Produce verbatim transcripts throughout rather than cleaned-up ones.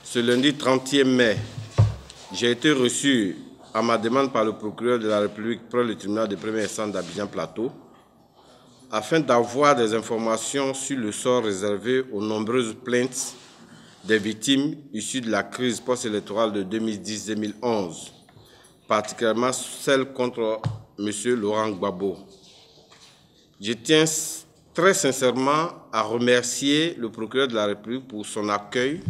Ce lundi trente mai, j'ai été reçu à ma demande par le procureur de la République près le tribunal de première instance d'Abidjan Plateau afin d'avoir des informations sur le sort réservé aux nombreuses plaintes des victimes issues de la crise post-électorale de deux mille dix deux mille onze, particulièrement celle contre M. Laurent Gbagbo. Je tiens très sincèrement à remercier le procureur de la République pour son accueil,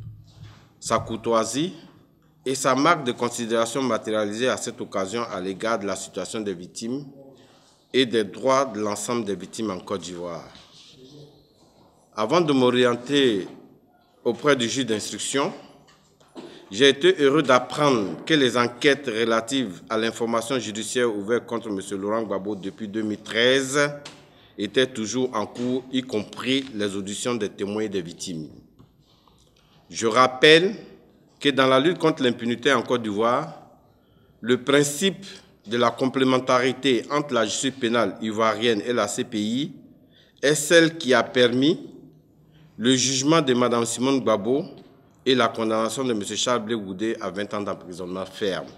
sa courtoisie et sa marque de considération matérialisée à cette occasion à l'égard de la situation des victimes et des droits de l'ensemble des victimes en Côte d'Ivoire. Avant de m'orienter auprès du juge d'instruction, j'ai été heureux d'apprendre que les enquêtes relatives à l'information judiciaire ouverte contre M. Laurent Gbagbo depuis deux mille treize étaient toujours en cours, y compris les auditions des témoins et des victimes. Je rappelle que dans la lutte contre l'impunité en Côte d'Ivoire, le principe de la complémentarité entre la justice pénale ivoirienne et la C P I est celle qui a permis le jugement de Mme Simone Gbagbo et la condamnation de M. Charles Blé Goudé à vingt ans d'emprisonnement ferme.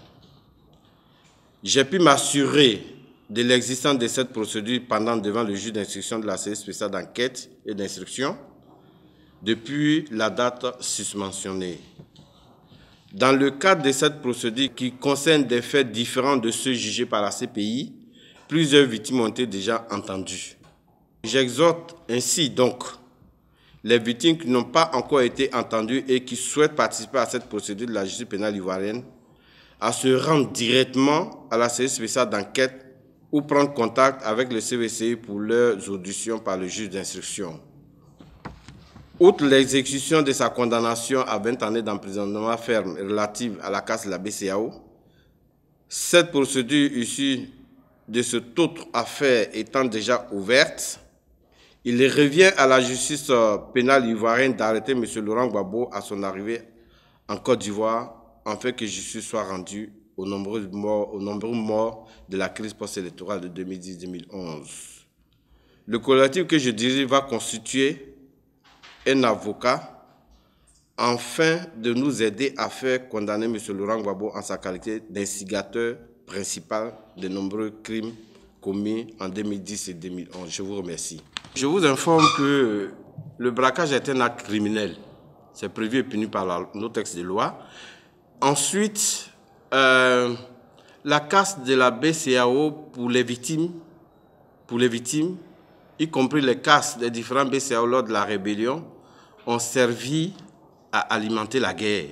J'ai pu m'assurer de l'existence de cette procédure pendant devant le juge d'instruction de la cellule spéciale d'enquête et d'instruction depuis la date susmentionnée. Dans le cadre de cette procédure qui concerne des faits différents de ceux jugés par la C P I, plusieurs victimes ont été déjà entendues. J'exhorte ainsi donc les victimes qui n'ont pas encore été entendues et qui souhaitent participer à cette procédure de la justice pénale ivoirienne à se rendre directement à la cellule spéciale d'enquête ou prendre contact avec le C V C I pour leurs auditions par le juge d'instruction. Outre l'exécution de sa condamnation à vingt années d'emprisonnement ferme relative à la casse de la B C E A O, cette procédure issue de cette autre affaire étant déjà ouverte, il revient à la justice pénale ivoirienne d'arrêter M. Laurent Gbagbo à son arrivée en Côte d'Ivoire afin que justice soit rendue aux nombreux morts, aux nombreux morts de la crise post-électorale de deux mille dix deux mille onze. Le collectif que je dirige va constituer un avocat afin de nous aider à faire condamner M. Laurent Gbagbo en sa qualité d'instigateur principal de nombreux crimes commis en deux mille dix et deux mille onze. Je vous remercie. Je vous informe que le braquage est un acte criminel. C'est prévu et puni par la, nos textes de loi. Ensuite, euh, la casse de la B C E A O pour les victimes, pour les victimes, y compris les casses des différents B C E A O lors de la rébellion, ont servi à alimenter la guerre,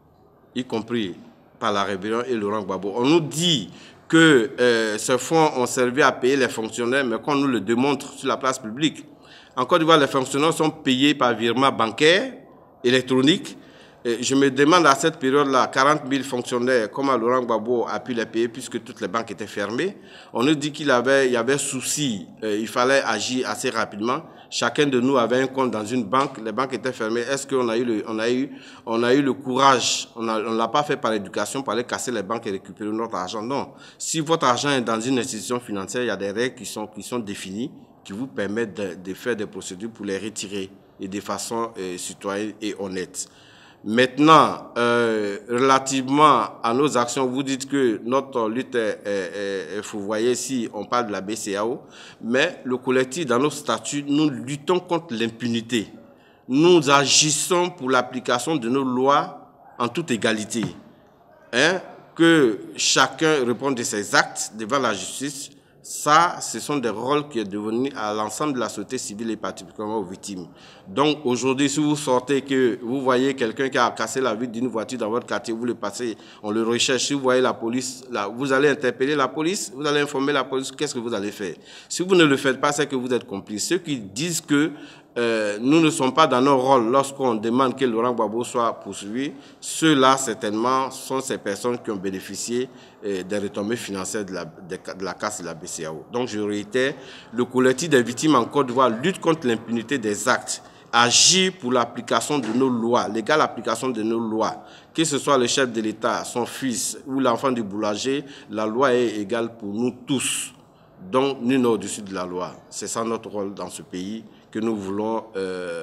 y compris par la rébellion et Laurent Gbagbo. On nous dit que euh, ces fonds ont servi à payer les fonctionnaires, mais qu'on nous le démontre sur la place publique. En Côte d'Ivoire, les fonctionnaires sont payés par virement bancaire, électronique. Et je me demande à cette période-là, quarante mille fonctionnaires, comment Laurent Gbagbo a pu les payer puisque toutes les banques étaient fermées. On nous dit qu'il avait, il y avait souci, euh, il fallait agir assez rapidement. Chacun de nous avait un compte dans une banque, les banques étaient fermées. Est-ce qu'on a eu le, on a eu, on a eu le courage, on ne l'a pas fait par éducation, pour aller casser les banques et récupérer notre argent? Non. Si votre argent est dans une institution financière, il y a des règles qui sont, qui sont définies, qui vous permettent de, de faire des procédures pour les retirer et de façon euh, citoyenne et honnête. Maintenant, euh, relativement à nos actions, vous dites que notre lutte est, est, est fourvoyée si on parle de la B C E A O, mais le collectif, dans nos statuts, nous luttons contre l'impunité. Nous agissons pour l'application de nos lois en toute égalité. Hein, que chacun réponde de ses actes devant la justice. Ça, ce sont des rôles qui sont devenus à l'ensemble de la société civile et particulièrement aux victimes. Donc aujourd'hui, si vous sortez que vous voyez quelqu'un qui a cassé la vitre d'une voiture dans votre quartier, vous le passez, on le recherche, si vous voyez la police, là, vous allez interpeller la police, vous allez informer la police, qu'est-ce que vous allez faire? Si vous ne le faites pas, c'est que vous êtes complice. Ceux qui disent que euh, nous ne sommes pas dans nos rôles lorsqu'on demande que Laurent Gbagbo soit poursuivi, ceux-là, certainement, sont ces personnes qui ont bénéficié euh, des retombées financières de la, de, de la casse de la B C E A O. Donc, je réitère, le collectif des victimes en Côte d'Ivoire lutte contre l'impunité des actes, agit pour l'application de nos lois, l'égale application de nos lois. Que ce soit le chef de l'État, son fils ou l'enfant du boulanger, la loi est égale pour nous tous. Donc, nul n'est au-dessus de la loi. C'est ça notre rôle dans ce pays que nous voulons euh,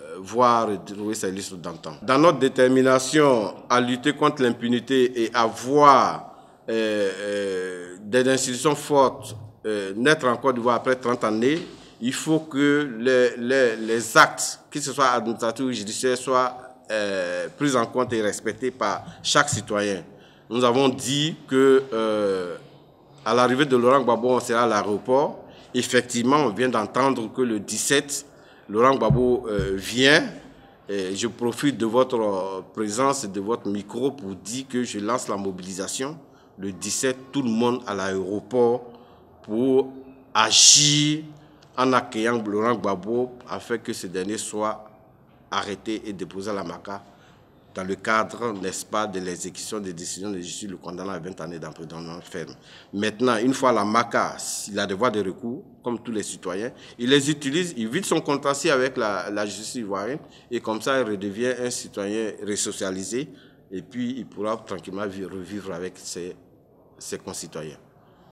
voir retrouver ses listes d'antan. Dans notre détermination à lutter contre l'impunité et à voir euh, euh, des institutions fortes euh, naître en Côte d'Ivoire après trente années, il faut que les, les, les actes, que ce soit administratifs ou judiciaires, soient euh, pris en compte et respectés par chaque citoyen. Nous avons dit que euh, à l'arrivée de Laurent Gbagbo, on sera à l'aéroport. Effectivement, on vient d'entendre que le dix-sept, Laurent Gbagbo euh, vient. Et je profite de votre présence et de votre micro pour dire que je lance la mobilisation. Le dix-sept, tout le monde à l'aéroport pour agir en accueillant Laurent Gbagbo afin que ce dernier soit arrêté et déposé à la M A C A dans le cadre, n'est-ce pas, de l'exécution des décisions de justice le condamnant à vingt années d'emprisonnement ferme. Maintenant, une fois la M A C A, il a des voies de recours, comme tous les citoyens, il les utilise, il vide son contentieux avec la, la justice ivoirienne et comme ça, il redevient un citoyen resocialisé et puis il pourra tranquillement revivre avec ses, ses concitoyens.